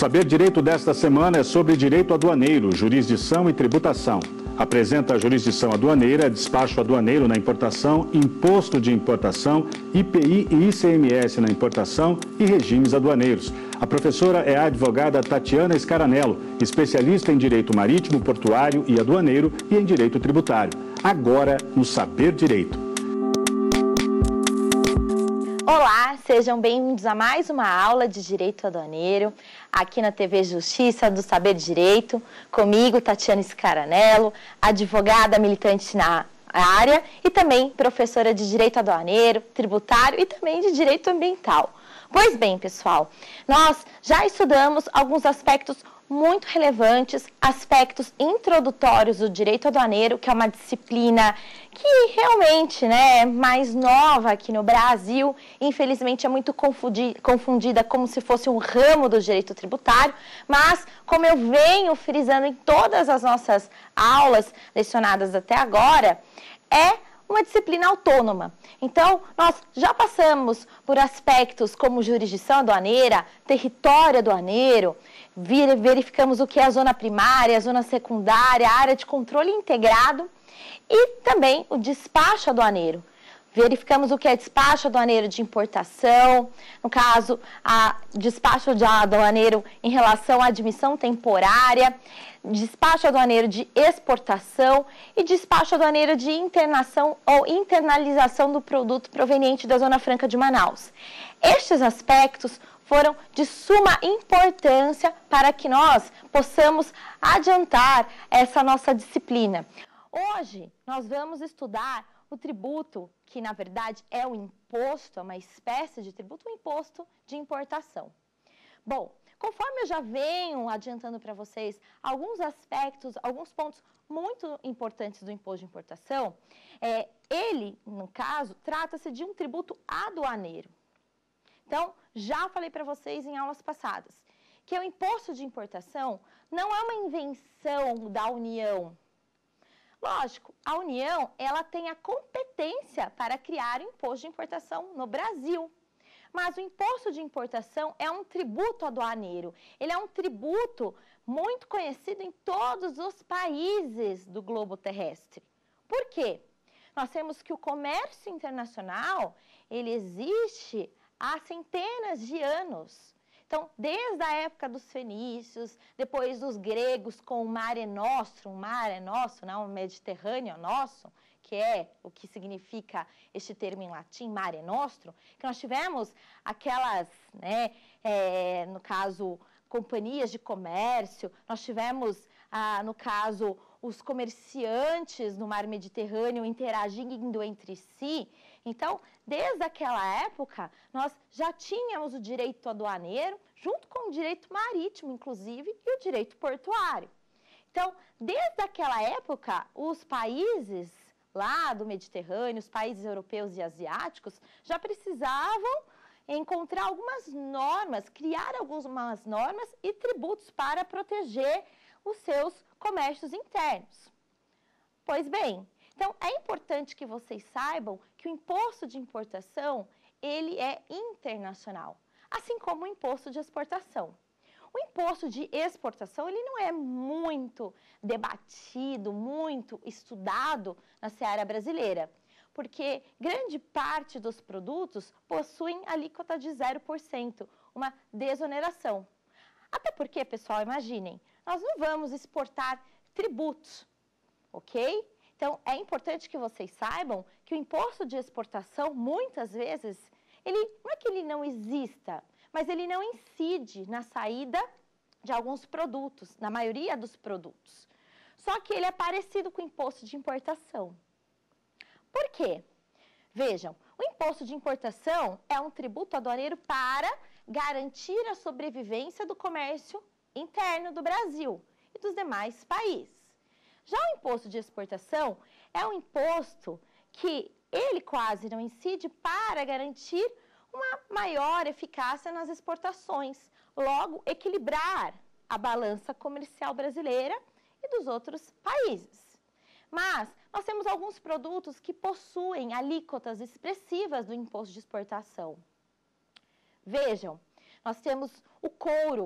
Saber Direito desta semana é sobre direito aduaneiro, jurisdição e tributação. Apresenta a jurisdição aduaneira, despacho aduaneiro na importação, imposto de importação, IPI e ICMS na importação e regimes aduaneiros. A professora é a advogada Tatiana Scaranello, especialista em direito marítimo, portuário e aduaneiro e em direito tributário. Agora, no Saber Direito. Olá, sejam bem-vindos a mais uma aula de Direito Aduaneiro, aqui na TV Justiça do Saber Direito, comigo, Tatiana Scaranello, advogada militante na área e também professora de Direito Aduaneiro, Tributário e também de Direito Ambiental. Pois bem, pessoal, nós já estudamos alguns aspectos muito relevantes, aspectos introdutórios do direito aduaneiro, que é uma disciplina que realmente é mais nova aqui no Brasil, infelizmente é muito confundida como se fosse um ramo do direito tributário, mas como eu venho frisando em todas as nossas aulas lecionadas até agora, é uma disciplina autônoma. Então, nós já passamos por aspectos como jurisdição aduaneira, território aduaneiro, verificamos o que é a zona primária, a zona secundária, a área de controle integrado e também o despacho aduaneiro. Verificamos o que é despacho aduaneiro de importação, no caso, a despacho aduaneiro em relação à admissão temporária, despacho aduaneiro de exportação e despacho aduaneiro de internação ou internalização do produto proveniente da Zona Franca de Manaus. Estes aspectos foram de suma importância para que nós possamos adiantar essa nossa disciplina. Hoje, nós vamos estudar o tributo, que na verdade é um imposto, é uma espécie de tributo, um imposto de importação. Bom, conforme eu já venho adiantando para vocês alguns aspectos, alguns pontos muito importantes do imposto de importação, ele, no caso, trata-se de um tributo aduaneiro. Então, já falei para vocês em aulas passadas que o imposto de importação não é uma invenção da União. Lógico, a União, ela tem a competência para criar o imposto de importação no Brasil. Mas o imposto de importação é um tributo aduaneiro. Ele é um tributo muito conhecido em todos os países do globo terrestre. Por quê? Nós temos que o comércio internacional, ele existe há centenas de anos. Então, desde a época dos fenícios, depois dos gregos com o Mare Nostrum, não, o Mediterrâneo nosso, que é o que significa este termo em latim, Mare Nostrum, que nós tivemos aquelas, no caso, companhias de comércio, nós tivemos, no caso, os comerciantes no mar Mediterrâneo interagindo entre si. Então, desde aquela época, nós já tínhamos o direito aduaneiro, junto com o direito marítimo, inclusive, e o direito portuário. Então, desde aquela época, os países lá do Mediterrâneo, os países europeus e asiáticos, já precisavam encontrar algumas normas, criar algumas normas e tributos para proteger os seus comércios internos. Pois bem, então é importante que vocês saibam que o imposto de importação, ele é internacional, assim como o imposto de exportação. O imposto de exportação, ele não é muito debatido, muito estudado na seara brasileira, porque grande parte dos produtos possuem alíquota de 0%, uma desoneração. Até porque, pessoal, imaginem, nós não vamos exportar tributos, ok? Então, é importante que vocês saibam que o imposto de exportação, muitas vezes, não é que ele não exista, mas ele não incide na saída de alguns produtos, na maioria dos produtos. Só que ele é parecido com o imposto de importação. Por quê? Vejam, o imposto de importação é um tributo aduaneiro para garantir a sobrevivência do comércio interno do Brasil e dos demais países. Já o imposto de exportação é um imposto que ele quase não incide para garantir uma maior eficácia nas exportações, logo equilibrar a balança comercial brasileira e dos outros países. Mas nós temos alguns produtos que possuem alíquotas expressivas do imposto de exportação. Vejam, nós temos o couro.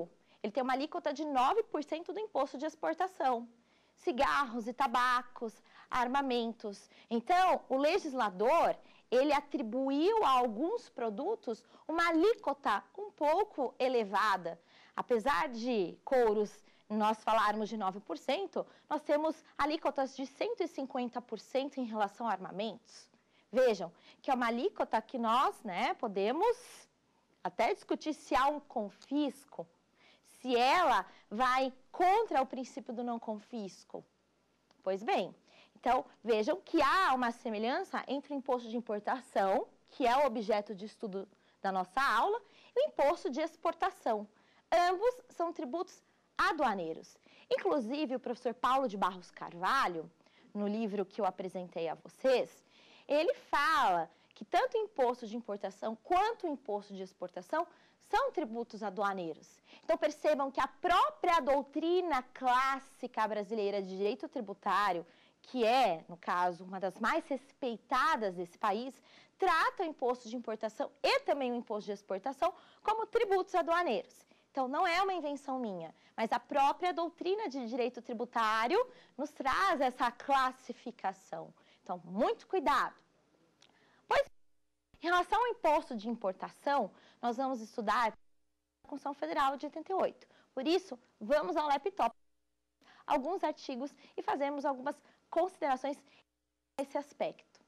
ele tem uma alíquota de 9% do imposto de exportação. Cigarros e tabacos, armamentos. Então, o legislador, ele atribuiu a alguns produtos uma alíquota um pouco elevada. Apesar de couros nós falarmos de 9%, nós temos alíquotas de 150% em relação a armamentos. Vejam, que é uma alíquota que nós, podemos até discutir se há um confisco, se ela vai contra o princípio do não confisco. Pois bem, então vejam que há uma semelhança entre o imposto de importação, que é o objeto de estudo da nossa aula, e o imposto de exportação. Ambos são tributos aduaneiros. Inclusive, o professor Paulo de Barros Carvalho, no livro que eu apresentei a vocês, ele fala que tanto o imposto de importação quanto o imposto de exportação são tributos aduaneiros. Então, percebam que a própria doutrina clássica brasileira de direito tributário, que é, no caso, uma das mais respeitadas desse país, trata o imposto de importação e também o imposto de exportação como tributos aduaneiros. Então, não é uma invenção minha, mas a própria doutrina de direito tributário nos traz essa classificação. Então, muito cuidado. Pois, em relação ao imposto de importação, nós vamos estudar a Constituição Federal de 88. Por isso, vamos ao laptop, alguns artigos e fazemos algumas considerações nesse aspecto.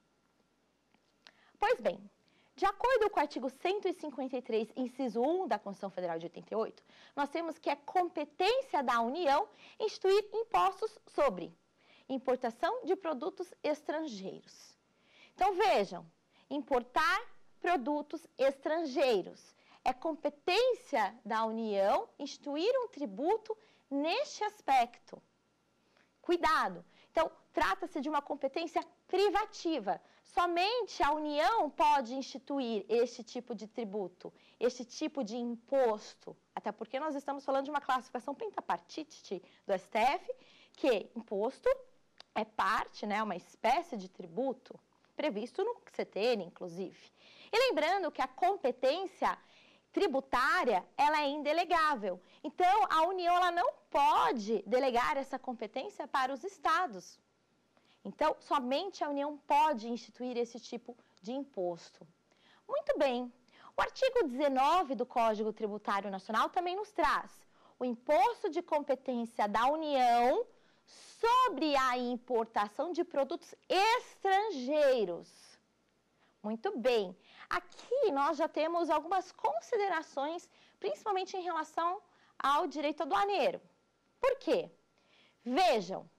Pois bem, de acordo com o artigo 153, inciso 1 da Constituição Federal de 88, nós temos que é competência da União instituir impostos sobre importação de produtos estrangeiros. Então, vejam, importar produtos estrangeiros. É competência da União instituir um tributo neste aspecto. Cuidado! Então, trata-se de uma competência privativa. Somente a União pode instituir este tipo de tributo, este tipo de imposto. Até porque nós estamos falando de uma classificação pentapartite do STF, que imposto é parte, uma espécie de tributo, previsto no CTN, inclusive. E lembrando que a competência tributária, ela é indelegável. Então, a União ela não pode delegar essa competência para os estados. Então, somente a União pode instituir esse tipo de imposto. Muito bem. O artigo 19 do Código Tributário Nacional também nos traz o imposto de competência da União sobre a importação de produtos estrangeiros. Muito bem. Aqui nós já temos algumas considerações, principalmente em relação ao direito aduaneiro. Por quê? Vejam,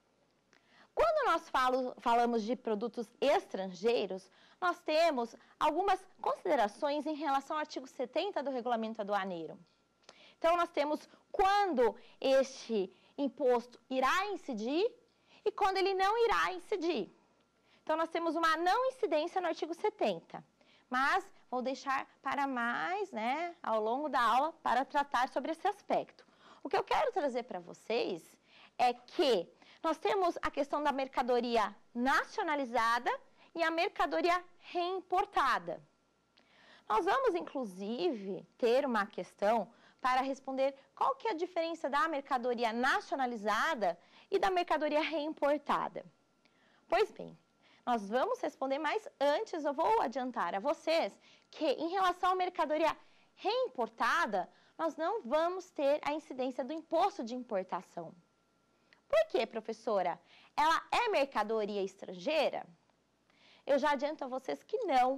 quando nós falamos de produtos estrangeiros, nós temos algumas considerações em relação ao artigo 70 do Regulamento Aduaneiro. Então, nós temos quando este imposto irá incidir e quando ele não irá incidir. Então, nós temos uma não incidência no artigo 70, mas vou deixar para mais, ao longo da aula, para tratar sobre esse aspecto. O que eu quero trazer para vocês é que nós temos a questão da mercadoria nacionalizada e a mercadoria reimportada. Nós vamos, inclusive, ter uma questão para responder qual que é a diferença da mercadoria nacionalizada e da mercadoria reimportada. Pois bem, nós vamos responder, mas antes eu vou adiantar a vocês que em relação à mercadoria reimportada, nós não vamos ter a incidência do imposto de importação. Por quê, professora? Ela é mercadoria estrangeira? Eu já adianto a vocês que não,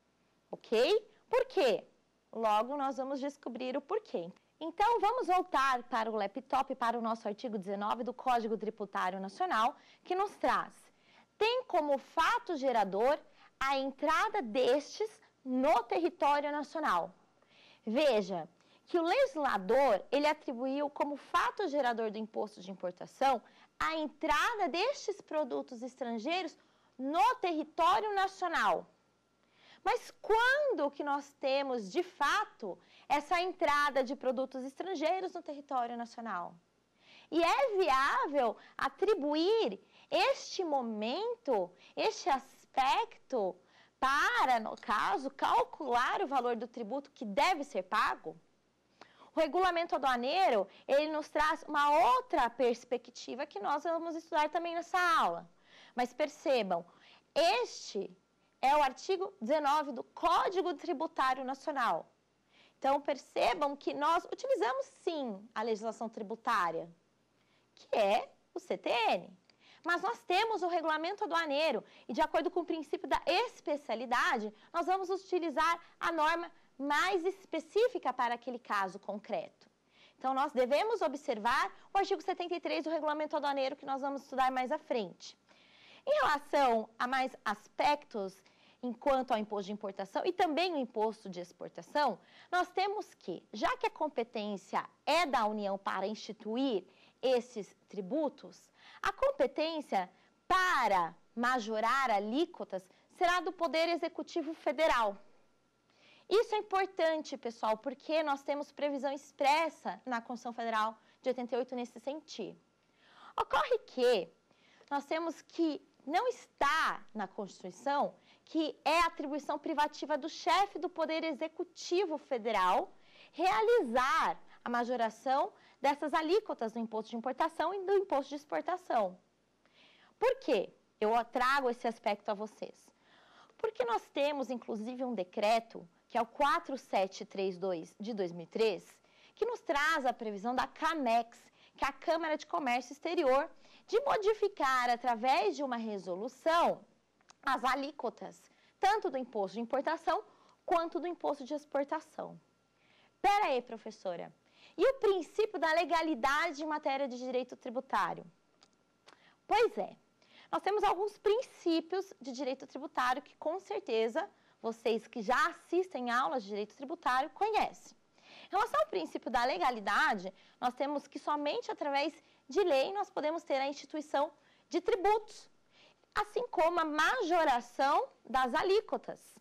ok? Por quê? Logo nós vamos descobrir o porquê. Então, vamos voltar para o laptop, para o nosso artigo 19 do Código Tributário Nacional, que nos traz: tem como fato gerador a entrada destes no território nacional. Veja que o legislador, ele atribuiu como fato gerador do imposto de importação a entrada destes produtos estrangeiros no território nacional. Mas quando que nós temos, de fato, essa entrada de produtos estrangeiros no território nacional? E é viável atribuir este momento, este aspecto, para, no caso, calcular o valor do tributo que deve ser pago? O O regulamento aduaneiro, ele nos traz uma outra perspectiva que nós vamos estudar também nessa aula. Mas percebam, este é o artigo 19 do Código Tributário Nacional. Então, percebam que nós utilizamos, sim, a legislação tributária, que é o CTN. Mas nós temos o regulamento aduaneiro e, de acordo com o princípio da especialidade, nós vamos utilizar a norma mais específica para aquele caso concreto. Então, nós devemos observar o artigo 73 do regulamento aduaneiro, que nós vamos estudar mais à frente. Em relação a mais aspectos enquanto ao imposto de importação e também o imposto de exportação, nós temos que, já que a competência é da União para instituir esses tributos, a competência para majorar alíquotas será do Poder Executivo Federal. Isso é importante, pessoal, porque nós temos previsão expressa na Constituição Federal de 88 nesse sentido. Ocorre que nós temos que não está na Constituição que é atribuição privativa do chefe do Poder Executivo Federal realizar a majoração dessas alíquotas do imposto de importação e do imposto de exportação. Por quê? Eu trago esse aspecto a vocês. Porque nós temos, inclusive, um decreto, que é o 4732 de 2003, que nos traz a previsão da CAMEX, que é a Câmara de Comércio Exterior, de modificar, através de uma resolução, as alíquotas, tanto do imposto de importação quanto do imposto de exportação. Espera aí, professora. E o princípio da legalidade em matéria de direito tributário? Pois é, nós temos alguns princípios de direito tributário que, com certeza, vocês que já assistem aulas de direito tributário conhecem. Em relação ao princípio da legalidade, nós temos que somente através de lei nós podemos ter a instituição de tributos, assim como a majoração das alíquotas.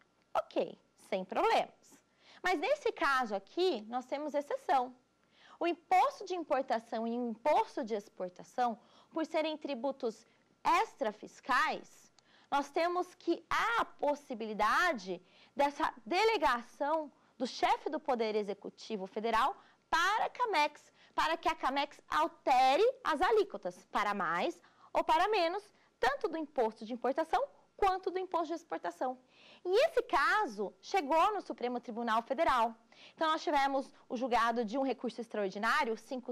Ok, sem problemas. Mas nesse caso aqui, nós temos exceção. O imposto de importação e o imposto de exportação, por serem tributos extrafiscais, nós temos que há a possibilidade dessa delegação do chefe do Poder Executivo Federal para a CAMEX, para que a CAMEX altere as alíquotas para mais ou para menos, tanto do imposto de importação quanto do imposto de exportação. E esse caso chegou no Supremo Tribunal Federal. Então, nós tivemos o julgado de um recurso extraordinário,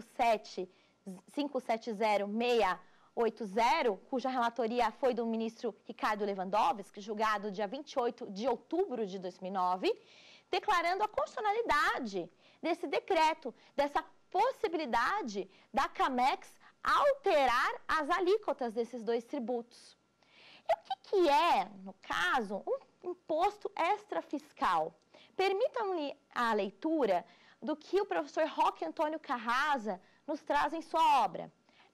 570680, cuja relatoria foi do ministro Ricardo Lewandowski, julgado dia 28 de outubro de 2009, declarando a constitucionalidade desse decreto, dessa possibilidade da CAMEX alterar as alíquotas desses dois tributos. E o que é, no caso, um imposto extrafiscal? Permitam-me a leitura do que o professor Roque Antônio Carrasa nos traz em sua obra.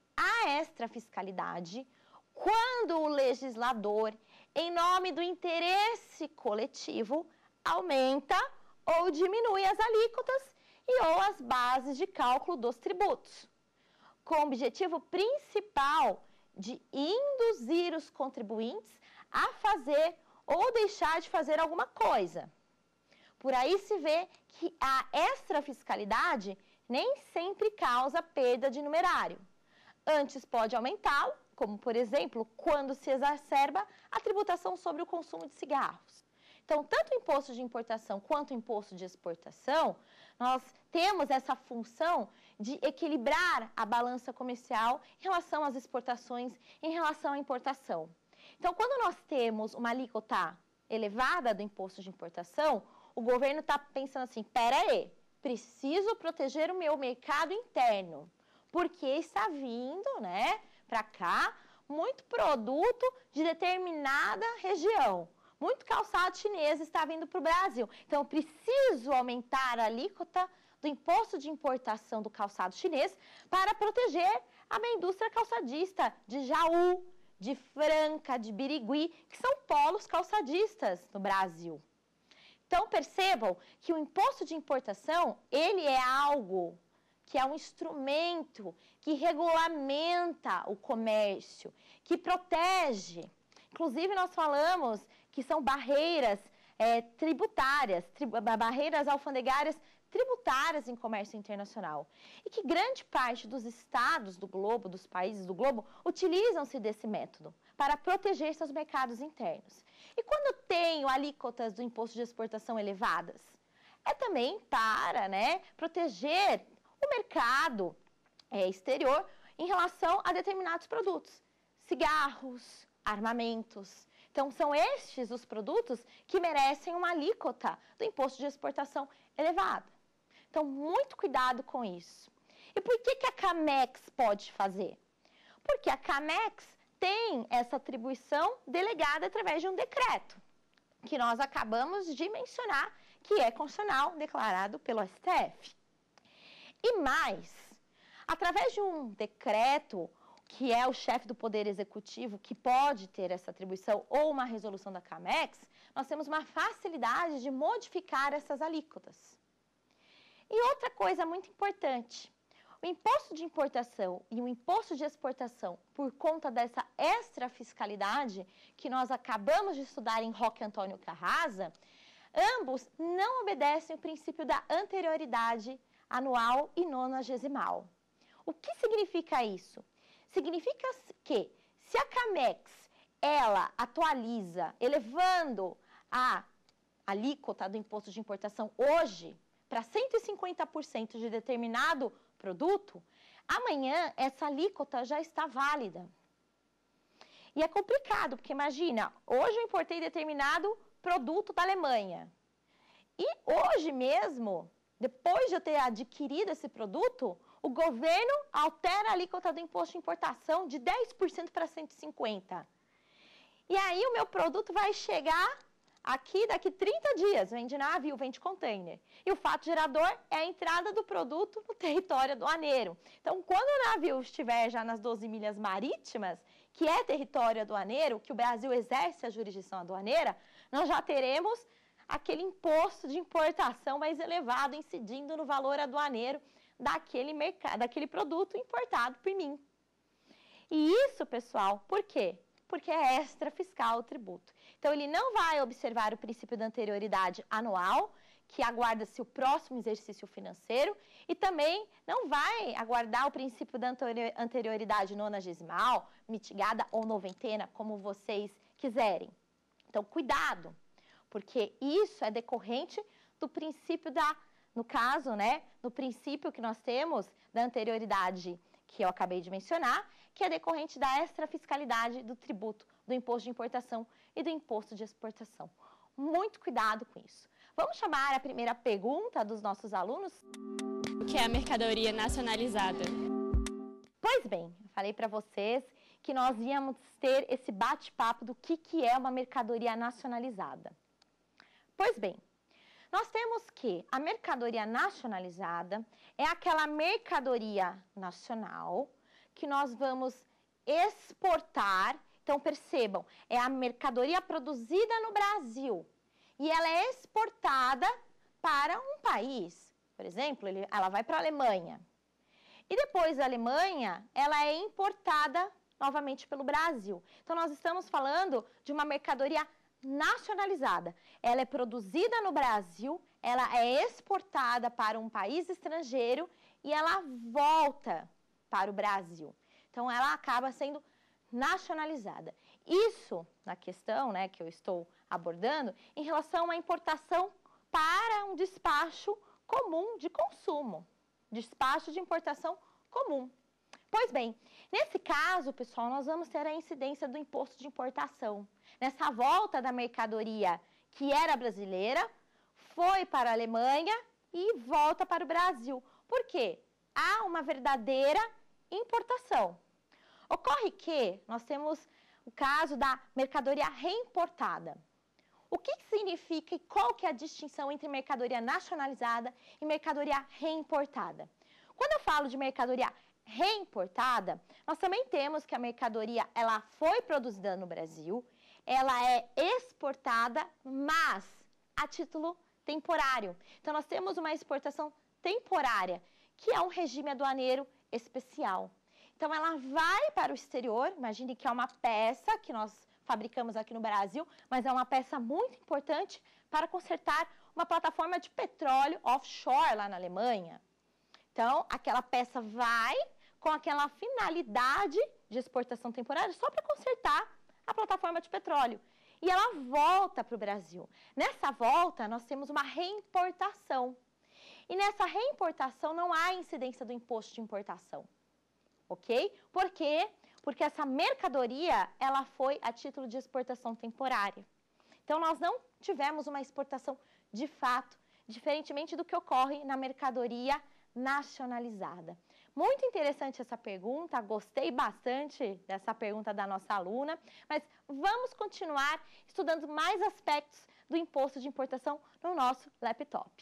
A extrafiscalidade, quando o legislador, em nome do interesse coletivo, aumenta ou diminui as alíquotas e ou as bases de cálculo dos tributos, com o objetivo principal de induzir os contribuintes a fazer ou deixar de fazer alguma coisa. Por aí se vê que a extrafiscalidade nem sempre causa perda de numerário. Antes pode aumentá-lo, como, por exemplo, quando se exacerba a tributação sobre o consumo de cigarros. Então, tanto o imposto de importação quanto o imposto de exportação, nós temos essa função de equilibrar a balança comercial em relação às exportações, em relação à importação. Então, quando nós temos uma alíquota elevada do imposto de importação, o governo está pensando assim, peraí, preciso proteger o meu mercado interno, porque está vindo, para cá, muito produto de determinada região. Muito calçado chinês está vindo para o Brasil. Então, eu preciso aumentar a alíquota do imposto de importação do calçado chinês para proteger a minha indústria calçadista de Jaú, de Franca, de Birigui, que são polos calçadistas no Brasil. Então, percebam que o imposto de importação, ele é algo que é um instrumento que regulamenta o comércio, que protege. Inclusive, nós falamos que são barreiras tributárias, barreiras alfandegárias tributárias em comércio internacional e que grande parte dos estados do globo, dos países do globo, utilizam-se desse método para proteger seus mercados internos. E quando eu tenho alíquotas do imposto de exportação elevadas? É também para, proteger o mercado exterior em relação a determinados produtos, cigarros, armamentos. Então, são estes os produtos que merecem uma alíquota do imposto de exportação elevada. Então, muito cuidado com isso. E por que a CAMEX pode fazer? Porque a CAMEX tem essa atribuição delegada através de um decreto, que nós acabamos de mencionar, que é constitucional, declarado pelo STF. E mais, através de um decreto, que é o chefe do Poder Executivo que pode ter essa atribuição, ou uma resolução da CAMEX, nós temos uma facilidade de modificar essas alíquotas. E outra coisa muito importante, o imposto de importação e o imposto de exportação, por conta dessa extrafiscalidade que nós acabamos de estudar em Roque Antônio Carrasa, ambos não obedecem o princípio da anterioridade anual e nonagesimal. O que significa isso? Significa que se a CAMEX, ela atualiza, elevando a alíquota do imposto de importação hoje para 150% de determinado produto, amanhã essa alíquota já está válida. E é complicado, porque imagina, hoje eu importei determinado produto da Alemanha. E hoje mesmo, depois de eu ter adquirido esse produto, o governo altera a alíquota do imposto de importação de 10% para 150%. E aí o meu produto vai chegar aqui daqui 30 dias, vem de navio, vem de container. E o fato gerador é a entrada do produto no território aduaneiro. Então, quando o navio estiver já nas 12 milhas marítimas, que é território aduaneiro, que o Brasil exerce a jurisdição aduaneira, nós já teremos aquele imposto de importação mais elevado incidindo no valor aduaneiro daquele produto importado por mim. E isso, pessoal, por quê? Porque é extrafiscal o tributo. Então, ele não vai observar o princípio da anterioridade anual, que aguarda-se o próximo exercício financeiro, e também não vai aguardar o princípio da anterioridade nonagesimal, mitigada ou noventena, como vocês quiserem. Então, cuidado, porque isso é decorrente do princípio no caso, no princípio que nós temos da anterioridade que eu acabei de mencionar, que é decorrente da extrafiscalidade do tributo, do imposto de importação e do imposto de exportação. Muito cuidado com isso. Vamos chamar a primeira pergunta dos nossos alunos? O que é a mercadoria nacionalizada? Pois bem, eu falei para vocês que nós íamos ter esse bate-papo do que é uma mercadoria nacionalizada. Pois bem, nós temos que a mercadoria nacionalizada é aquela mercadoria nacional que nós vamos exportar. Então, percebam, é a mercadoria produzida no Brasil e ela é exportada para um país. Por exemplo, ela vai para a Alemanha. E depois da Alemanha, ela é importada novamente pelo Brasil. Então, nós estamos falando de uma mercadoria nacionalizada. Ela é produzida no Brasil, ela é exportada para um país estrangeiro e ela volta para o Brasil. Então, ela acaba sendo nacionalizada. Isso na questão que eu estou abordando em relação a uma importação para um despacho comum de consumo. Despacho de importação comum. Pois bem, nesse caso, pessoal, nós vamos ter a incidência do imposto de importação. Nessa volta da mercadoria que era brasileira, foi para a Alemanha e volta para o Brasil. Por quê? Há uma verdadeira importação. Ocorre que nós temos o caso da mercadoria reimportada. O que significa e qual que é a distinção entre mercadoria nacionalizada e mercadoria reimportada? Quando eu falo de mercadoria reimportada, nós também temos que a mercadoria ela foi produzida no Brasil, ela é exportada, mas a título temporário. Então, nós temos uma exportação temporária, que é um regime aduaneiro especial. Então, ela vai para o exterior, imagine que é uma peça que nós fabricamos aqui no Brasil, mas é uma peça muito importante para consertar uma plataforma de petróleo offshore lá na Alemanha. Então, aquela peça vai com aquela finalidade de exportação temporária só para consertar a plataforma de petróleo. E ela volta para o Brasil. Nessa volta, nós temos uma reimportação. E nessa reimportação não há incidência do imposto de importação. Ok? Por quê? Porque essa mercadoria, ela foi a título de exportação temporária. Então, nós não tivemos uma exportação de fato, diferentemente do que ocorre na mercadoria nacionalizada. Muito interessante essa pergunta, gostei bastante dessa pergunta da nossa aluna, mas vamos continuar estudando mais aspectos do imposto de importação no nosso laptop.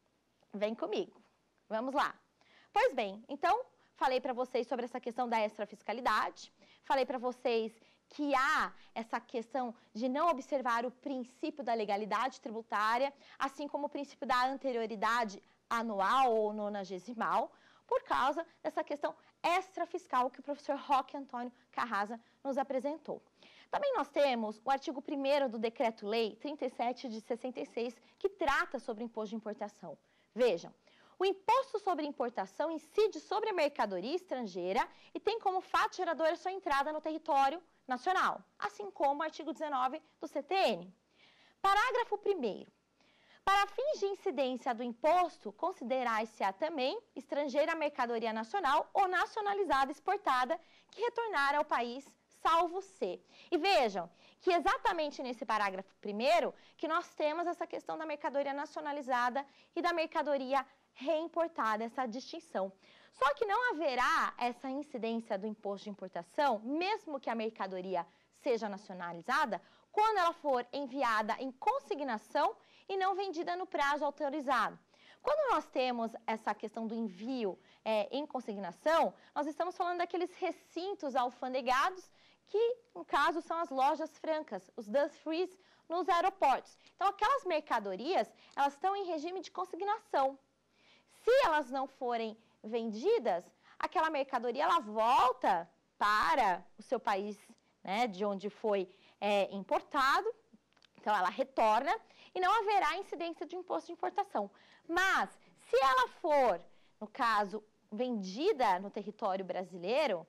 Vem comigo, vamos lá. Pois bem, então, falei para vocês sobre essa questão da extrafiscalidade, falei para vocês que há essa questão de não observar o princípio da legalidade tributária, assim como o princípio da anterioridade anual ou nonagesimal, por causa dessa questão extrafiscal que o professor Roque Antônio Carrasa nos apresentou. Também nós temos o artigo 1º do Decreto-Lei 37 de 66, que trata sobre o imposto de importação. Vejam, o imposto sobre importação incide sobre a mercadoria estrangeira e tem como fato gerador a sua entrada no território nacional, assim como o artigo 19 do CTN. Parágrafo 1º. Para fins de incidência do imposto, considerar-se-á também estrangeira a mercadoria nacional ou nacionalizada exportada que retornar ao país, salvo se. E vejam que exatamente nesse parágrafo 1º que nós temos essa questão da mercadoria nacionalizada e da mercadoria reimportada, essa distinção. Só que não haverá essa incidência do imposto de importação, mesmo que a mercadoria seja nacionalizada, quando ela for enviada em consignação e não vendida no prazo autorizado. Quando nós temos essa questão do envio em consignação, nós estamos falando daqueles recintos alfandegados que, no caso, são as lojas francas, os duty free nos aeroportos. Então, aquelas mercadorias, elas estão em regime de consignação. Se elas não forem vendidas, aquela mercadoria ela volta para o seu país, né, de onde foi importado. Então, ela retorna e não haverá incidência de imposto de importação. Mas, se ela for, no caso, vendida no território brasileiro,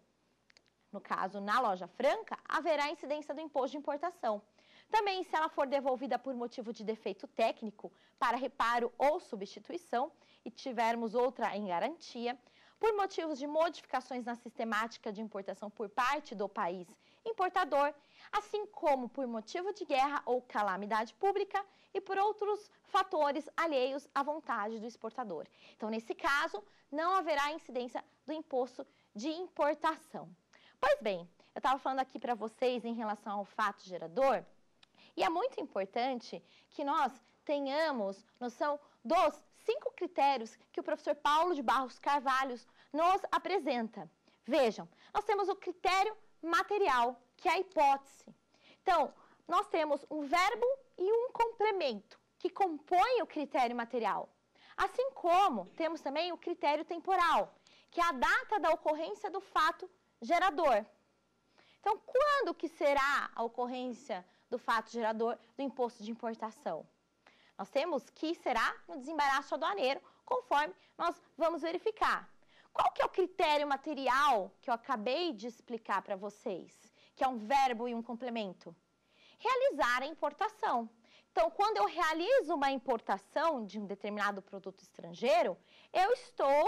no caso, na loja franca, haverá incidência do imposto de importação. Também, se ela for devolvida por motivo de defeito técnico, para reparo ou substituição, e tivermos outra em garantia, por motivos de modificações na sistemática de importação por parte do país importador, assim como por motivo de guerra ou calamidade pública e por outros fatores alheios à vontade do exportador. Então, nesse caso, não haverá incidência do imposto de importação. Pois bem, eu estava falando aqui para vocês em relação ao fato gerador, e é muito importante que nós tenhamos noção dos 5 critérios que o professor Paulo de Barros Carvalho nos apresenta. Vejam, nós temos o critério material, que é a hipótese. Então, nós temos um verbo e um complemento, que compõem o critério material. Assim como temos também o critério temporal, que é a data da ocorrência do fato gerador. Então, quando que será a ocorrência do fato gerador do imposto de importação? Nós temos que será no desembaraço aduaneiro, conforme nós vamos verificar. Qual que é o critério material que eu acabei de explicar para vocês? Que é um verbo e um complemento? Realizar a importação. Então, quando eu realizo uma importação de um determinado produto estrangeiro, eu estou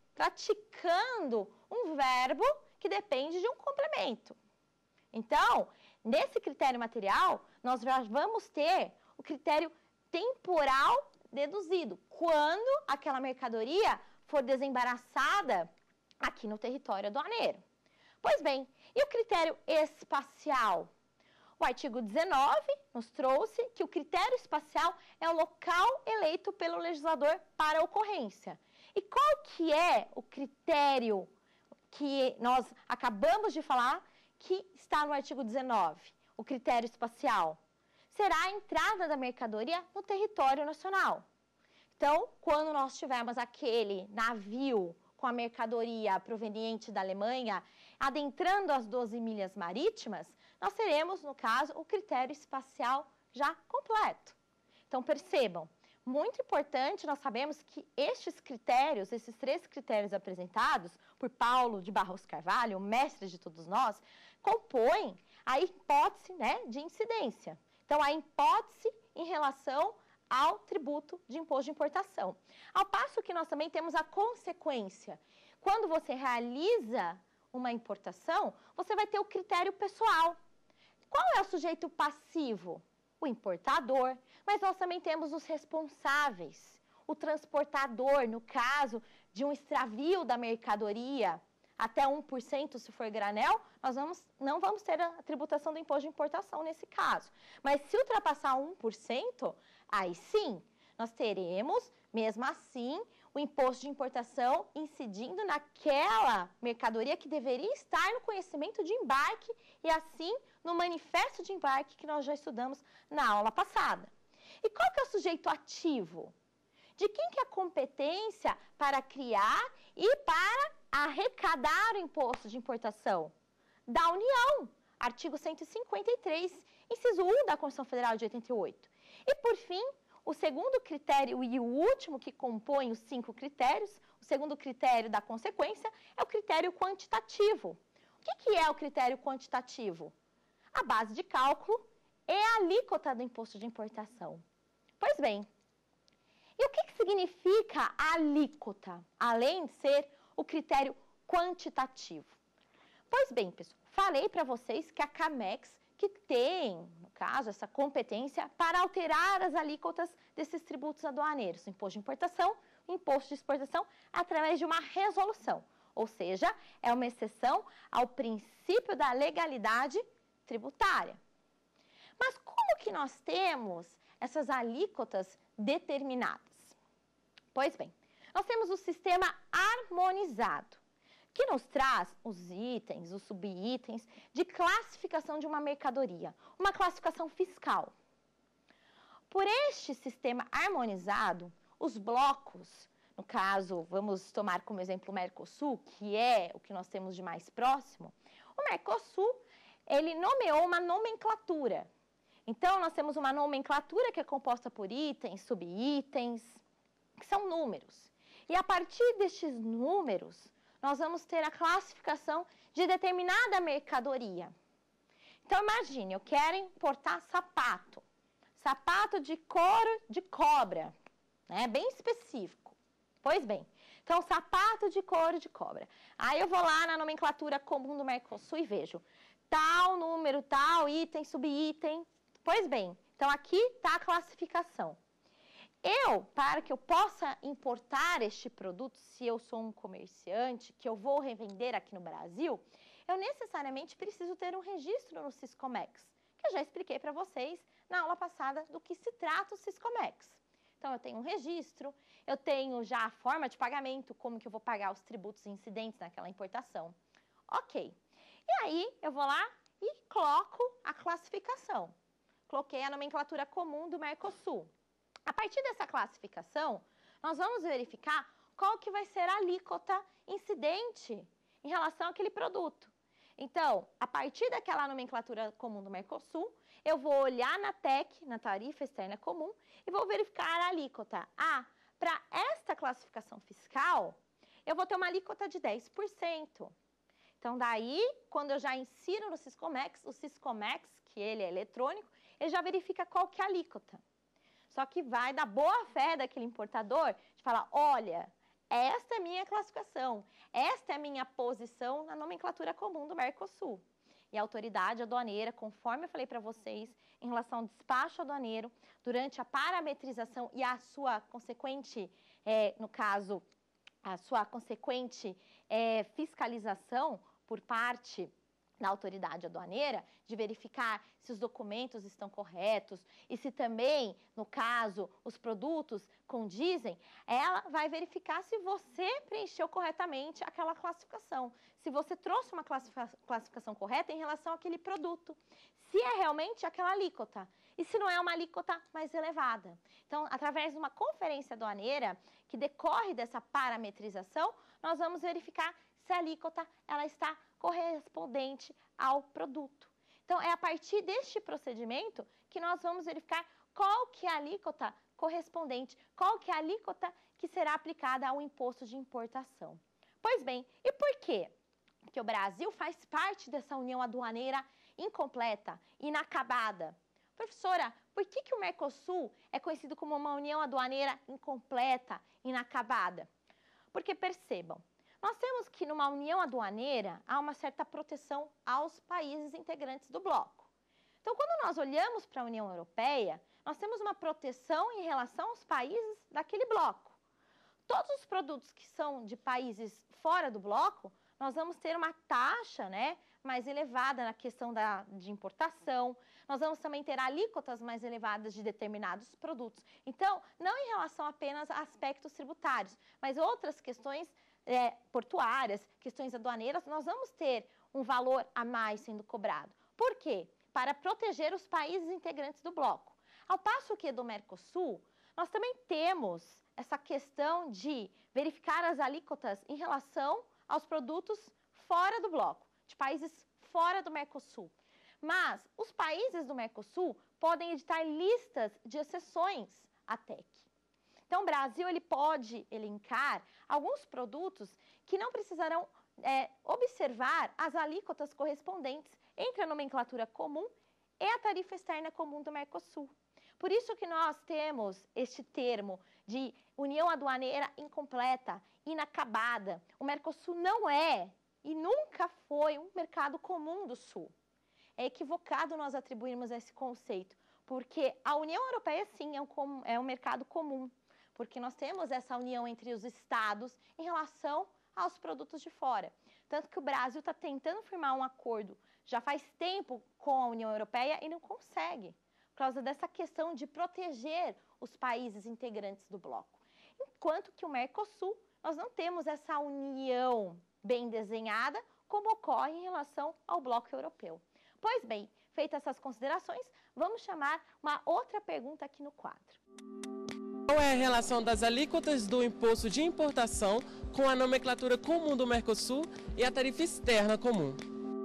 praticando um verbo que depende de um complemento. Então, nesse critério material, nós já vamos ter o critério temporal deduzido, quando aquela mercadoria for desembaraçada aqui no território aduaneiro. Pois bem, e o critério espacial? O artigo 19 nos trouxe que o critério espacial é o local eleito pelo legislador para a ocorrência. E qual que é o critério que nós acabamos de falar que está no artigo 19? O critério espacial será a entrada da mercadoria no território nacional. Então, quando nós tivermos aquele navio com a mercadoria proveniente da Alemanha adentrando as 12 milhas marítimas, nós teremos, no caso, o critério espacial já completo. Então, percebam, muito importante, nós sabemos que estes critérios, esses 3 critérios apresentados por Paulo de Barros Carvalho, o mestre de todos nós, compõem a hipótese, né, de incidência. Então, a hipótese em relação ao tributo de imposto de importação. Ao passo que nós também temos a consequência. Quando você realiza uma importação, você vai ter o critério pessoal. Qual é o sujeito passivo? O importador, mas nós também temos os responsáveis, o transportador, no caso de um extravio da mercadoria, até 1% se for granel, nós não vamos ter a tributação do imposto de importação nesse caso. Mas se ultrapassar 1%, aí sim, nós teremos, mesmo assim, o imposto de importação incidindo naquela mercadoria que deveria estar no conhecimento de embarque e assim no manifesto de embarque que nós já estudamos na aula passada. E qual que é o sujeito ativo? De quem que é a competência para criar e para arrecadar o imposto de importação? Da União, artigo 153, inciso 1 da Constituição Federal de 88. E, por fim, o segundo critério e o último que compõe os 5 critérios, o segundo critério da consequência, é o critério quantitativo. O que é o critério quantitativo? A base de cálculo é a alíquota do imposto de importação. Pois bem, e o que significa a alíquota, além de ser o critério quantitativo? Pois bem, pessoal, falei para vocês que a CAMEX que tem, no caso, essa competência para alterar as alíquotas desses tributos aduaneiros, o imposto de importação, o imposto de exportação, através de uma resolução. Ou seja, é uma exceção ao princípio da legalidade tributária. Mas como que nós temos essas alíquotas determinadas? Pois bem, nós temos o sistema harmonizado, que nos traz os itens, os subitens de classificação de uma mercadoria, uma classificação fiscal. Por este sistema harmonizado, os blocos, no caso, vamos tomar como exemplo o Mercosul, que é o que nós temos de mais próximo, o Mercosul, ele nomeou uma nomenclatura. Então, nós temos uma nomenclatura que é composta por itens, subitens, que são números. E a partir destes números, nós vamos ter a classificação de determinada mercadoria. Então, imagine, eu quero importar sapato. Sapato de couro de cobra, né? Bem específico. Pois bem, então, sapato de couro de cobra. Aí eu vou lá na nomenclatura comum do Mercosul e vejo tal número, tal item, subitem. Pois bem, então aqui está a classificação. Para que eu possa importar este produto, se eu sou um comerciante, que eu vou revender aqui no Brasil, eu necessariamente preciso ter um registro no Siscomex, que eu já expliquei para vocês na aula passada do que se trata o Siscomex. Então, eu tenho um registro, eu tenho já a forma de pagamento, como que eu vou pagar os tributos incidentes naquela importação. Ok. E aí, eu vou lá e coloco a classificação. Coloquei a nomenclatura comum do Mercosul. A partir dessa classificação, nós vamos verificar qual que vai ser a alíquota incidente em relação àquele produto. Então, a partir daquela nomenclatura comum do Mercosul, eu vou olhar na TEC, na tarifa externa comum, e vou verificar a alíquota. Para esta classificação fiscal, eu vou ter uma alíquota de 10%. Então, daí, quando eu já insiro no Siscomex, o Siscomex, que ele é eletrônico, ele já verifica qual que é a alíquota. Só que vai da boa fé daquele importador de falar, olha, esta é a minha classificação, esta é a minha posição na nomenclatura comum do Mercosul. E a autoridade aduaneira, conforme eu falei para vocês, em relação ao despacho aduaneiro, durante a parametrização e a sua consequente, no caso, a sua consequente fiscalização por parte da autoridade aduaneira, de verificar se os documentos estão corretos e se também, no caso, os produtos condizem, ela vai verificar se você preencheu corretamente aquela classificação, se você trouxe uma classificação correta em relação àquele produto, se é realmente aquela alíquota e se não é uma alíquota mais elevada. Então, através de uma conferência aduaneira que decorre dessa parametrização, nós vamos verificar se a alíquota ela está correspondente ao produto. Então, é a partir deste procedimento que nós vamos verificar qual que é a alíquota correspondente, qual que é a alíquota que será aplicada ao imposto de importação. Pois bem, e por quê? Porque o Brasil faz parte dessa união aduaneira incompleta, inacabada. Professora, por que o Mercosul é conhecido como uma união aduaneira incompleta, inacabada? Porque percebam, nós temos que numa união aduaneira há uma certa proteção aos países integrantes do bloco. Então, quando nós olhamos para a União Europeia, nós temos uma proteção em relação aos países daquele bloco. Todos os produtos que são de países fora do bloco, nós vamos ter uma taxa, né, mais elevada na questão de importação. Nós vamos também ter alíquotas mais elevadas de determinados produtos. Então, não em relação apenas a aspectos tributários, mas outras questões portuárias, questões aduaneiras, nós vamos ter um valor a mais sendo cobrado. Por quê? Para proteger os países integrantes do bloco. Ao passo que do Mercosul, nós também temos essa questão de verificar as alíquotas em relação aos produtos fora do bloco, de países fora do Mercosul. Mas os países do Mercosul podem editar listas de exceções à TEC. Então, o Brasil ele pode elencar alguns produtos que não precisarão observar as alíquotas correspondentes entre a nomenclatura comum e a tarifa externa comum do Mercosul. Por isso que nós temos este termo de união aduaneira incompleta, inacabada. O Mercosul não é e nunca foi um mercado comum do Sul. É equivocado nós atribuirmos esse conceito, porque a União Europeia, sim, é um mercado comum, porque nós temos essa união entre os estados em relação aos produtos de fora. Tanto que o Brasil está tentando firmar um acordo já faz tempo com a União Europeia e não consegue, por causa dessa questão de proteger os países integrantes do bloco. Enquanto que o Mercosul, nós não temos essa união bem desenhada como ocorre em relação ao bloco europeu. Pois bem, feitas essas considerações, vamos chamar uma outra pergunta aqui no quadro. Qual é a relação das alíquotas do imposto de importação com a nomenclatura comum do Mercosul e a tarifa externa comum?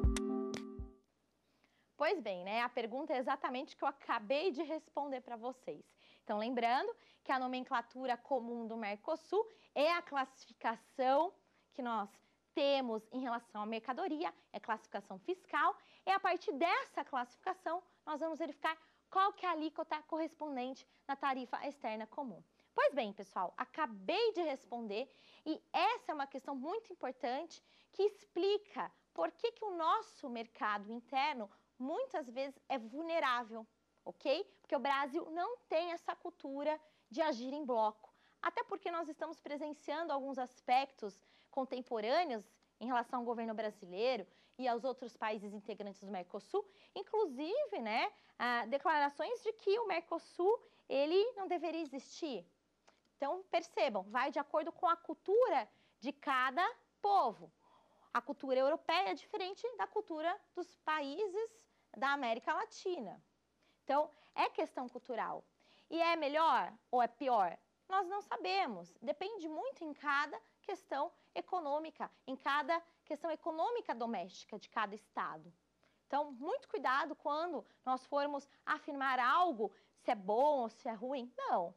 Pois bem, né? A pergunta é exatamente o que eu acabei de responder para vocês. Então, lembrando que a nomenclatura comum do Mercosul é a classificação que nós temos em relação à mercadoria, é classificação fiscal, e a partir dessa classificação nós vamos verificar qual que é a alíquota correspondente na tarifa externa comum. Pois bem, pessoal, acabei de responder e essa é uma questão muito importante que explica por que o nosso mercado interno muitas vezes é vulnerável, ok? Porque o Brasil não tem essa cultura de agir em bloco. Até porque nós estamos presenciando alguns aspectos contemporâneos em relação ao governo brasileiro e aos outros países integrantes do Mercosul, inclusive, né, declarações de que o Mercosul ele não deveria existir. Então, percebam, vai de acordo com a cultura de cada povo. A cultura europeia é diferente da cultura dos países da América Latina. Então, é questão cultural. E é melhor ou é pior? Nós não sabemos. Depende muito em cada questão econômica, em cada questão econômica doméstica de cada estado. Então, muito cuidado quando nós formos afirmar algo, se é bom ou se é ruim. Não.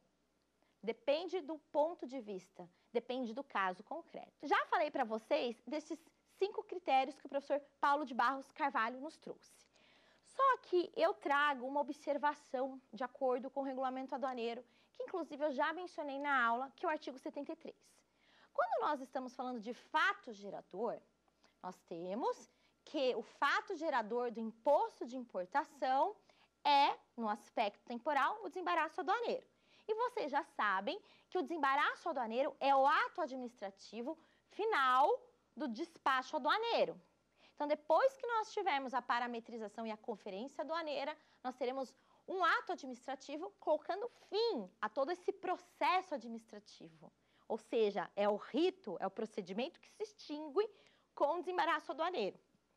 Depende do ponto de vista, depende do caso concreto. Já falei para vocês desses 5 critérios que o professor Paulo de Barros Carvalho nos trouxe. Só que eu trago uma observação de acordo com o regulamento aduaneiro, que inclusive eu já mencionei na aula, que é o artigo 73. Quando nós estamos falando de fato gerador, nós temos que o fato gerador do imposto de importação é, no aspecto temporal, o desembaraço aduaneiro. E vocês já sabem que o desembaraço aduaneiro é o ato administrativo final do despacho aduaneiro. Então, depois que nós tivermos a parametrização e a conferência aduaneira, nós teremos um ato administrativo colocando fim a todo esse processo administrativo. Ou seja, é o rito, é o procedimento que se extingue com o desembaraço aduaneiro.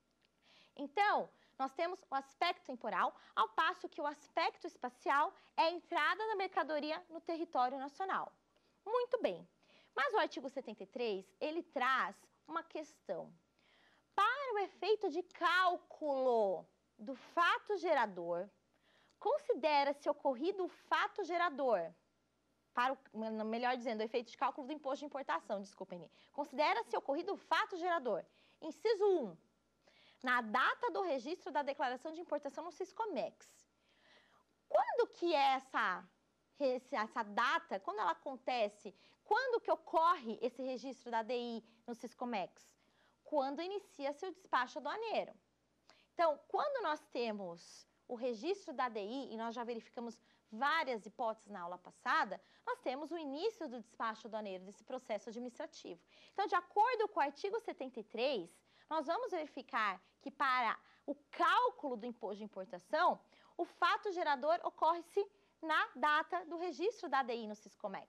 Então, nós temos o aspecto temporal, ao passo que o aspecto espacial é a entrada da mercadoria no território nacional. Muito bem, mas o artigo 73, ele traz uma questão. Para o efeito de cálculo do fato gerador, considera-se ocorrido o fato gerador, melhor dizendo, o efeito de cálculo do imposto de importação, desculpem-me. Considera-se ocorrido o fato gerador. Inciso 1. Na data do registro da declaração de importação no Siscomex. Quando que é essa data? Quando ela acontece? Quando que ocorre esse registro da DI no Siscomex? Quando inicia-se o despacho aduaneiro. Então, quando nós temos o registro da DI, e nós já verificamos várias hipóteses na aula passada, nós temos o início do despacho aduaneiro, desse processo administrativo. Então, de acordo com o artigo 73, nós vamos verificar que para o cálculo do imposto de importação, o fato gerador ocorre-se na data do registro da DI no Siscomex.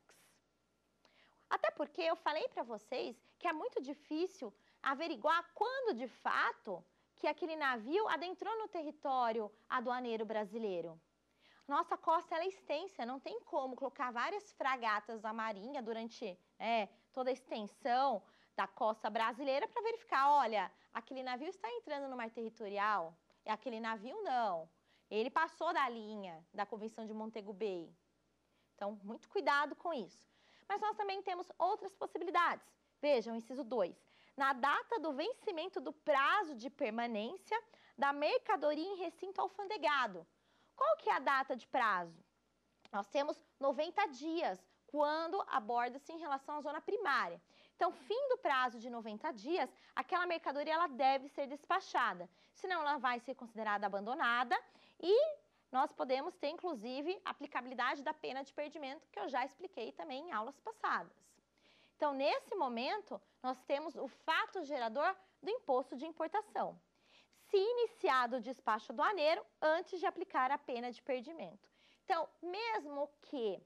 Até porque eu falei para vocês que é muito difícil averiguar quando, de fato, que aquele navio adentrou no território aduaneiro brasileiro. Nossa costa ela é extensa, não tem como colocar várias fragatas da Marinha durante toda a extensão da costa brasileira para verificar, olha, aquele navio está entrando no mar territorial, e aquele navio não. Ele passou da linha da Convenção de Montego Bay. Então, muito cuidado com isso. Mas nós também temos outras possibilidades. Vejam, inciso 2. Na data do vencimento do prazo de permanência da mercadoria em recinto alfandegado. Qual que é a data de prazo? Nós temos 90 dias quando aborda-se em relação à zona primária. Então, fim do prazo de 90 dias, aquela mercadoria ela deve ser despachada. Senão, ela vai ser considerada abandonada e nós podemos ter, inclusive, aplicabilidade da pena de perdimento, que eu já expliquei também em aulas passadas. Então, nesse momento, nós temos o fato gerador do imposto de importação. Se iniciado o despacho aduaneiro antes de aplicar a pena de perdimento. Então, mesmo que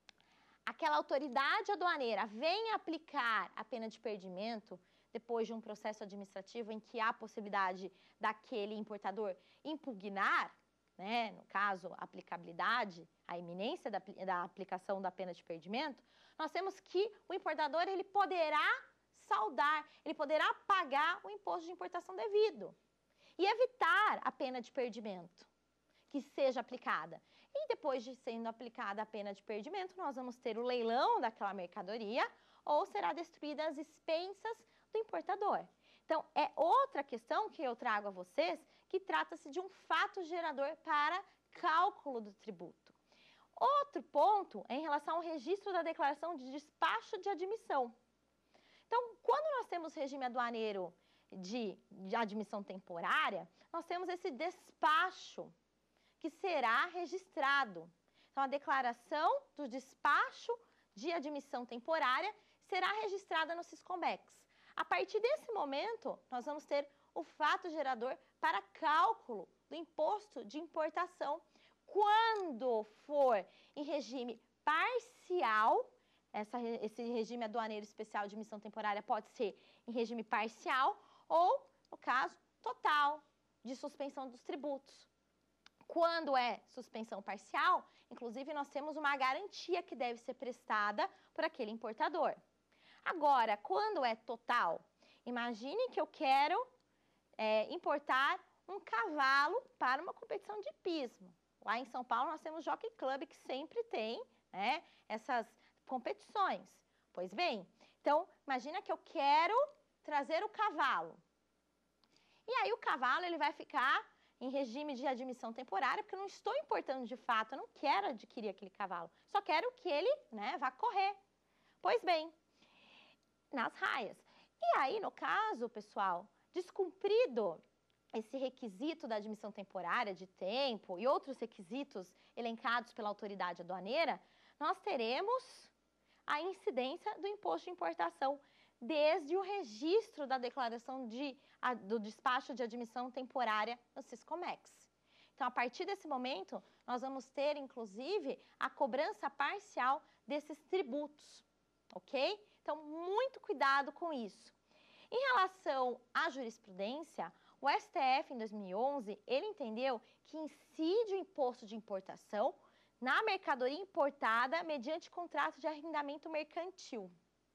aquela autoridade aduaneira venha aplicar a pena de perdimento depois de um processo administrativo em que há possibilidade daquele importador impugnar, no caso, a aplicabilidade, a iminência da aplicação da pena de perdimento, nós temos que o importador ele poderá saldar, ele poderá pagar o imposto de importação devido e evitar a pena de perdimento que seja aplicada. E depois de sendo aplicada a pena de perdimento, nós vamos ter o leilão daquela mercadoria ou será destruída as expensas do importador. Então, é outra questão que eu trago a vocês, que trata-se de um fato gerador para cálculo do tributo. Outro ponto é em relação ao registro da declaração de despacho de admissão. Então, quando nós temos regime aduaneiro de admissão temporária, nós temos esse despacho que será registrado. Então, a declaração do despacho de admissão temporária será registrada no Siscomex. A partir desse momento, nós vamos ter o fato gerador para cálculo do imposto de importação. Quando for em regime parcial, esse regime aduaneiro especial de admissão temporária pode ser em regime parcial ou, no caso, total de suspensão dos tributos. Quando é suspensão parcial, inclusive nós temos uma garantia que deve ser prestada por aquele importador. Agora, quando é total, imagine que eu quero importar um cavalo para uma competição de hipismo. Lá em São Paulo nós temos o Jockey Club que sempre tem essas competições. Pois bem, então imagina que eu quero trazer o cavalo. E aí o cavalo ele vai ficar em regime de admissão temporária, porque eu não estou importando de fato, eu não quero adquirir aquele cavalo, só quero que ele vá correr. Pois bem, nas raias. E aí, no caso, pessoal, descumprido esse requisito da admissão temporária de tempo e outros requisitos elencados pela autoridade aduaneira, nós teremos a incidência do imposto de importação desde o registro da declaração do despacho de admissão temporária no Siscomex. Então, a partir desse momento, nós vamos ter, inclusive, a cobrança parcial desses tributos, ok? Então, muito cuidado com isso. Em relação à jurisprudência, o STF, em 2011, ele entendeu que incide o imposto de importação na mercadoria importada mediante contrato de arrendamento mercantil.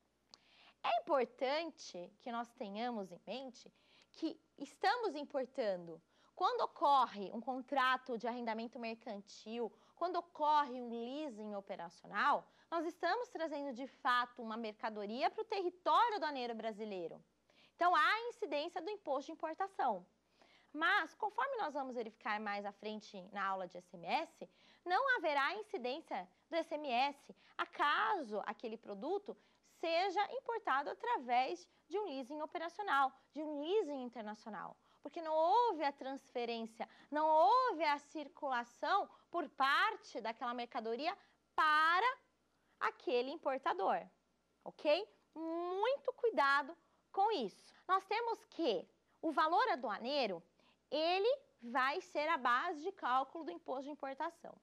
É importante que nós tenhamos em mente que estamos importando quando ocorre um contrato de arrendamento mercantil, quando ocorre um leasing operacional, nós estamos trazendo de fato uma mercadoria para o território aduaneiro brasileiro. Então, há incidência do imposto de importação. Mas, conforme nós vamos verificar mais à frente na aula de ICMS, não haverá incidência do ICMS acaso aquele produto seja importado através de um leasing operacional, de um leasing internacional. Porque não houve a transferência, não houve a circulação por parte daquela mercadoria para aquele importador, ok? Muito cuidado com isso. Nós temos que o valor aduaneiro, ele vai ser a base de cálculo do imposto de importação.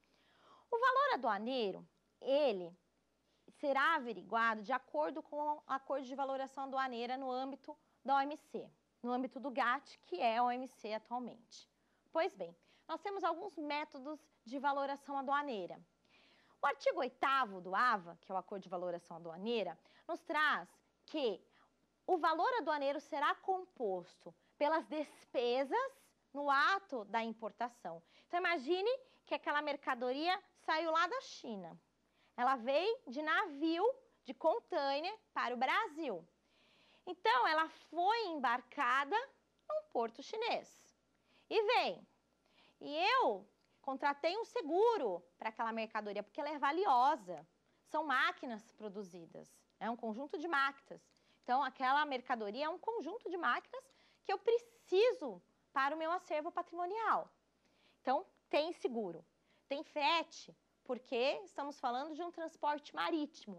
O valor aduaneiro, ele será averiguado de acordo com o acordo de valoração aduaneira no âmbito da OMC, no âmbito do GATT, que é a OMC atualmente. Pois bem, nós temos alguns métodos de valoração aduaneira. O artigo 8º do AVA, que é o Acordo de Valoração Aduaneira, nos traz que o valor aduaneiro será composto pelas despesas no ato da importação. Então, imagine que aquela mercadoria saiu lá da China. Ela veio de navio, de container, para o Brasil. Então, ela foi embarcada num porto chinês. E vem. E eu contratei um seguro para aquela mercadoria, porque ela é valiosa. São máquinas produzidas, é um conjunto de máquinas. Então, aquela mercadoria é um conjunto de máquinas que eu preciso para o meu acervo patrimonial. Então, tem seguro. Tem frete, porque estamos falando de um transporte marítimo.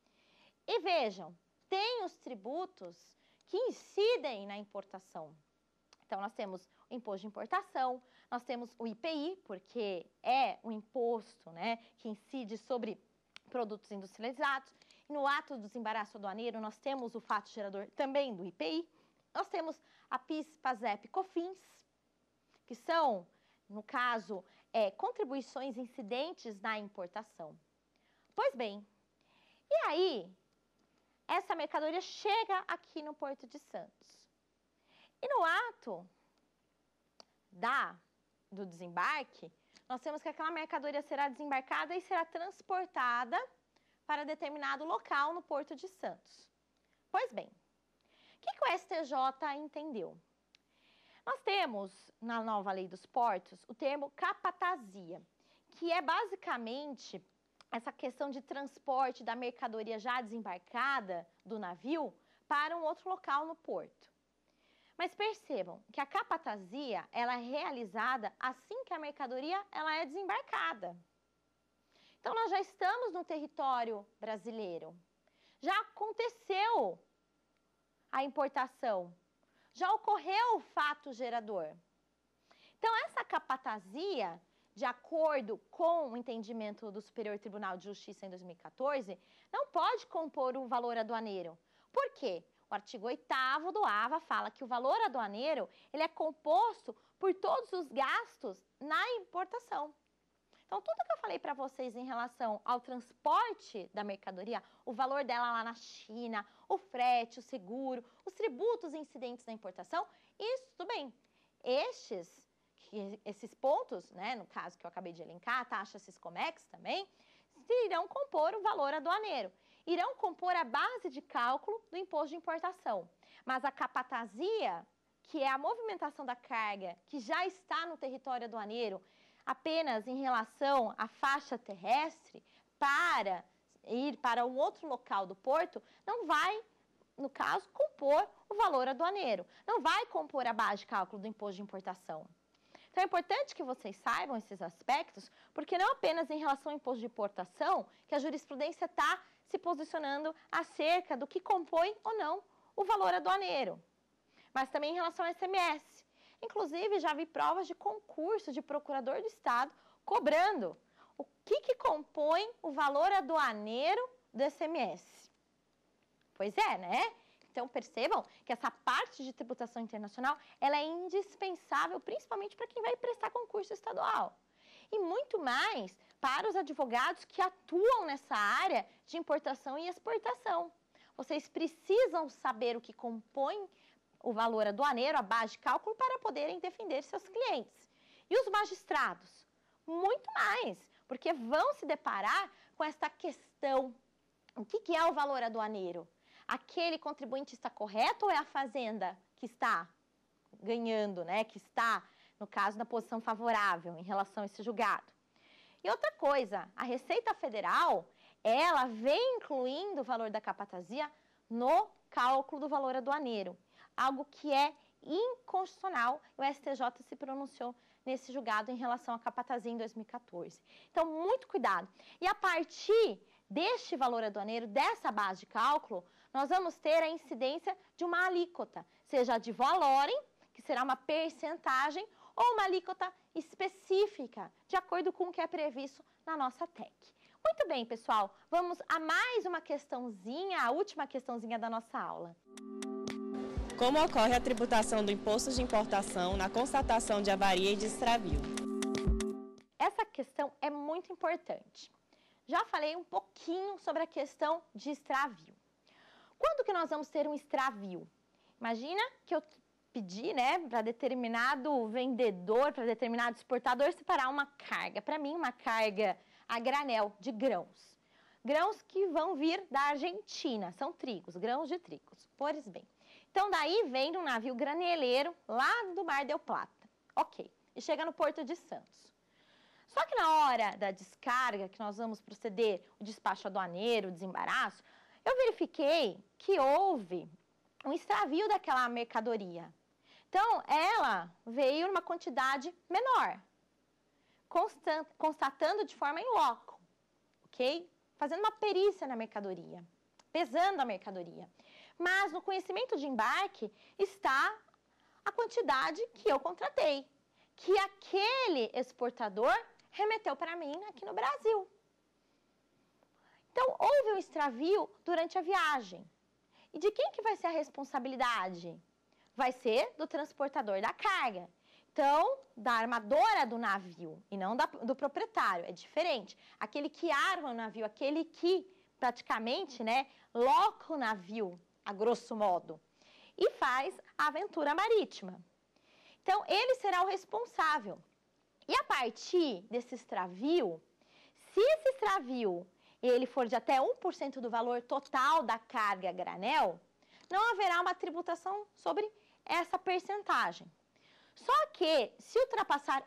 E vejam, tem os tributos que incidem na importação. Então, nós temos o imposto de importação, nós temos o IPI, porque é o imposto, né, que incide sobre produtos industrializados. E no ato do desembaraço aduaneiro, nós temos o fato gerador também do IPI. Nós temos a PIS, PASEP, COFINS, que são, no caso, contribuições incidentes na importação. Pois bem, e aí, essa mercadoria chega aqui no Porto de Santos. E no ato do desembarque, nós temos que aquela mercadoria será desembarcada e será transportada para determinado local no Porto de Santos. Pois bem, o que o STJ entendeu? Nós temos, na nova lei dos portos, o termo capatazia, que é basicamente essa questão de transporte da mercadoria já desembarcada do navio para um outro local no porto. Mas percebam que a capatazia, ela é realizada assim que a mercadoria ela é desembarcada. Então, nós já estamos no território brasileiro. Já aconteceu a importação. Já ocorreu o fato gerador. Então, essa capatazia, de acordo com o entendimento do Superior Tribunal de Justiça em 2014, não pode compor o valor aduaneiro. Por quê? O artigo 8º do AVA fala que o valor aduaneiro ele é composto por todos os gastos na importação. Então, tudo que eu falei para vocês em relação ao transporte da mercadoria, o valor dela lá na China, o frete, o seguro, os tributos incidentes na importação, isso tudo bem. Esses pontos, né, no caso que eu acabei de elencar, a taxa Siscomex também, irão compor o valor aduaneiro. Irão compor a base de cálculo do imposto de importação. Mas a capatazia, que é a movimentação da carga que já está no território aduaneiro, apenas em relação à faixa terrestre, para ir para um outro local do porto, não vai, no caso, compor o valor aduaneiro. Não vai compor a base de cálculo do imposto de importação. Então, é importante que vocês saibam esses aspectos, porque não apenas em relação ao imposto de importação que a jurisprudência está se posicionando acerca do que compõe ou não o valor aduaneiro, mas também em relação ao ICMS. Inclusive, já vi provas de concurso de procurador do Estado cobrando o que compõe o valor aduaneiro do ICMS. Pois é, né? Então, percebam que essa parte de tributação internacional, ela é indispensável, principalmente para quem vai prestar concurso estadual. E muito mais para os advogados que atuam nessa área de importação e exportação. Vocês precisam saber o que compõe o valor aduaneiro, a base de cálculo, para poderem defender seus clientes. E os magistrados? Muito mais, porque vão se deparar com esta questão. O que é o valor aduaneiro? Aquele contribuinte está correto ou é a fazenda que está ganhando, né? Que está, no caso, na posição favorável em relação a esse julgado? E outra coisa, a Receita Federal, ela vem incluindo o valor da capatazia no cálculo do valor aduaneiro, algo que é inconstitucional. O STJ se pronunciou nesse julgado em relação à capatazia em 2014. Então, muito cuidado. E a partir deste valor aduaneiro, dessa base de cálculo, nós vamos ter a incidência de uma alíquota, seja a de valorem, que será uma percentagem, ou uma alíquota específica, de acordo com o que é previsto na nossa TEC. Muito bem, pessoal, vamos a mais uma questãozinha, a última questãozinha da nossa aula. Como ocorre a tributação do imposto de importação na constatação de avaria e de extravio? Essa questão é muito importante. Já falei um pouquinho sobre a questão de extravio. Quando que nós vamos ter um extravio? Imagina que eu pedi, né, para determinado vendedor, para determinado exportador separar uma carga. Para mim, uma carga a granel de grãos. Grãos que vão vir da Argentina, são trigos, grãos de trigos. Pois bem. Então, daí vem um navio graneleiro lá do Mar del Plata. Ok. E chega no Porto de Santos. Só que na hora da descarga, que nós vamos proceder o despacho aduaneiro, o desembaraço, eu verifiquei que houve um extravio daquela mercadoria. Então, ela veio numa quantidade menor, constatando de forma in loco, ok? Fazendo uma perícia na mercadoria, pesando a mercadoria. Mas no conhecimento de embarque está a quantidade que eu contratei, que aquele exportador remeteu para mim aqui no Brasil. Então, houve um extravio durante a viagem. E de quem que vai ser a responsabilidade? Vai ser do transportador da carga. Então, da armadora do navio e não do proprietário, é diferente. Aquele que arma o navio, aquele que praticamente, né, loca o navio, a grosso modo, e faz a aventura marítima. Então, ele será o responsável. E a partir desse extravio, se esse extravio ele for de até 1% do valor total da carga a granel, não haverá uma tributação sobre essa percentagem. Só que, se ultrapassar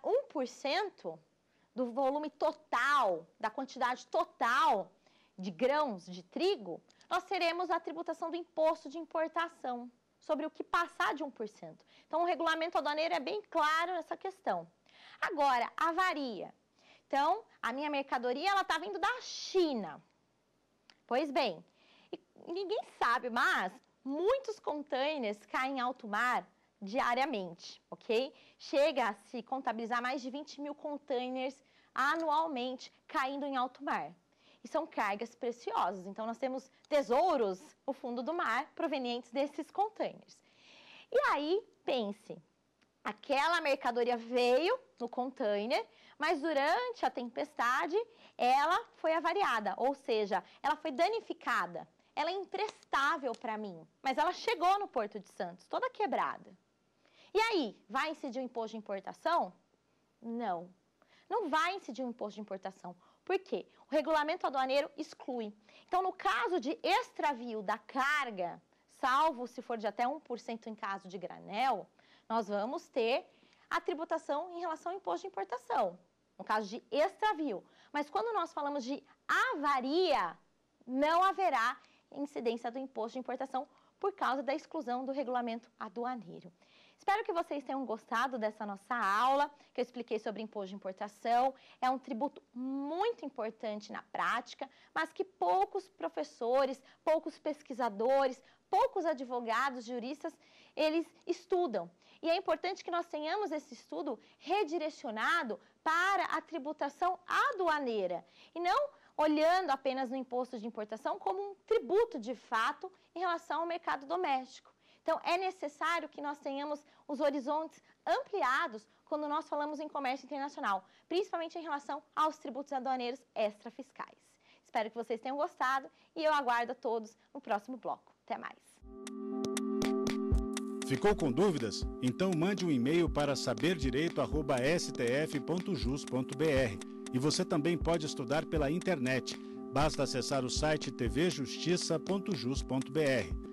1% do volume total, da quantidade total de grãos de trigo, nós teremos a tributação do imposto de importação, sobre o que passar de 1%. Então, o regulamento aduaneiro é bem claro nessa questão. Agora, avaria. Então, a minha mercadoria ela está vindo da China. Pois bem, ninguém sabe, mas muitos containers caem em alto mar diariamente, ok? Chega a se contabilizar mais de 20 mil containers anualmente caindo em alto mar. E são cargas preciosas, então nós temos tesouros no fundo do mar provenientes desses containers. E aí, pense, aquela mercadoria veio no container, mas durante a tempestade ela foi avariada, ou seja, ela foi danificada. Ela é imprestável para mim, mas ela chegou no Porto de Santos, toda quebrada. E aí, vai incidir o imposto de importação? Não, não vai incidir o imposto de importação. Por quê? O regulamento aduaneiro exclui. Então, no caso de extravio da carga, salvo se for de até 1% em caso de granel, nós vamos ter a tributação em relação ao imposto de importação, no caso de extravio. Mas quando nós falamos de avaria, não haverá incidência do imposto de importação por causa da exclusão do regulamento aduaneiro. Espero que vocês tenham gostado dessa nossa aula, que eu expliquei sobre imposto de importação. É um tributo muito importante na prática, mas que poucos professores, poucos pesquisadores, poucos advogados, juristas, eles estudam. E é importante que nós tenhamos esse estudo redirecionado para a tributação aduaneira e não olhando apenas no imposto de importação como um tributo de fato em relação ao mercado doméstico. Então, é necessário que nós tenhamos os horizontes ampliados quando nós falamos em comércio internacional, principalmente em relação aos tributos aduaneiros extrafiscais. Espero que vocês tenham gostado e eu aguardo a todos no próximo bloco. Até mais! Ficou com dúvidas? Então mande um e-mail para saberdireito@stf.jus.br. E você também pode estudar pela internet. Basta acessar o site tvjustiça.jus.br.